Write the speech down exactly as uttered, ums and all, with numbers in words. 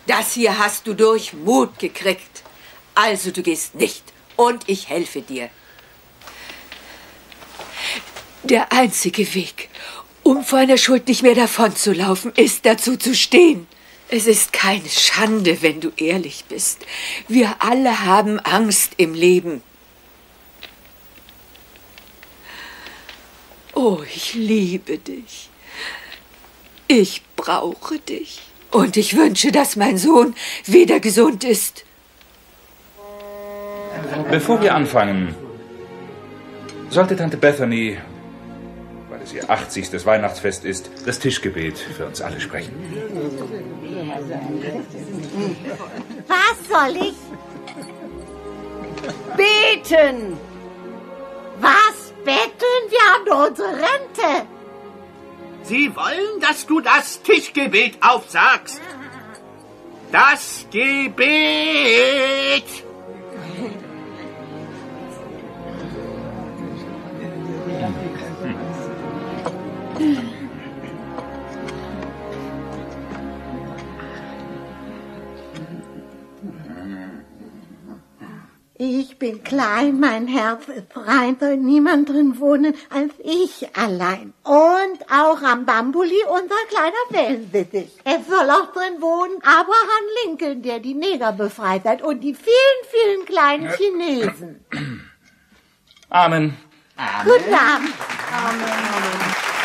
Das hier hast du durch Mut gekriegt. Also du gehst nicht und ich helfe dir. Der einzige Weg, um vor einer Schuld nicht mehr davonzulaufen, ist dazu zu stehen. Es ist keine Schande, wenn du ehrlich bist. Wir alle haben Angst im Leben. Oh, ich liebe dich. Ich brauche dich. Und ich wünsche, dass mein Sohn wieder gesund ist. Bevor wir anfangen, sollte Tante Bethany, weil es ihr achtzigstes Weihnachtsfest ist, das Tischgebet für uns alle sprechen. Was soll ich? Beten! Was betteln? Wir haben doch unsere Rente. Sie wollen, dass du das Tischgebet aufsagst. Das Gebet. Ich bin klein, mein Herz ist rein, soll niemand drin wohnen als ich allein. Und auch am Bambuli unser kleiner Wellensittich. Es soll auch drin wohnen Abraham Lincoln, der die Neger befreit hat und die vielen, vielen kleinen Chinesen. Amen. Amen. Guten Abend. Amen. Amen.